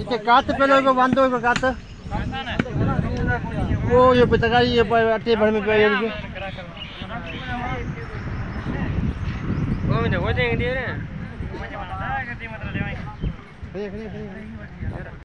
इसे कात पहले को बांधो को कात वो ये पता ये अटे भर में पे ये वो में हो जाएंगे दे रहे हैं